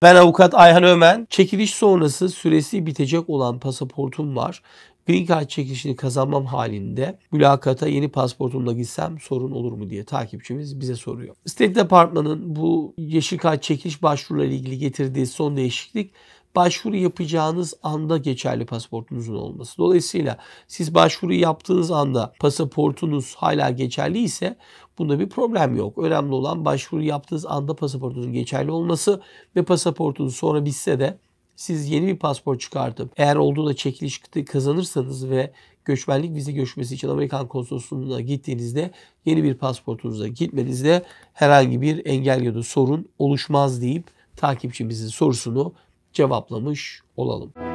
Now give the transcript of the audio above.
Ben avukat Ayhan Ömen. Çekiliş sonrası süresi bitecek olan pasaportum var. Green Card çekilişini kazanmam halinde mülakata yeni pasaportumla gitsem sorun olur mu diye takipçimiz bize soruyor. State Department'ın bu yeşil kart çekiliş başvurularıyla ilgili getirdiği son değişiklik başvuru yapacağınız anda geçerli pasaportunuzun olması. Dolayısıyla siz başvuru yaptığınız anda pasaportunuz hala geçerli ise bunda bir problem yok. Önemli olan başvuru yaptığınız anda pasaportunuzun geçerli olması ve pasaportunuz sonra bitse de siz yeni bir pasaport çıkartıp eğer olduğu da çekiliş kazanırsanız ve göçmenlik vize görüşmesi için Amerikan konsolosluğuna gittiğinizde yeni bir pasaportunuzla gitmenizde herhangi bir engel ya da sorun oluşmaz deyip takipçimizin sorusunu cevaplamış olalım.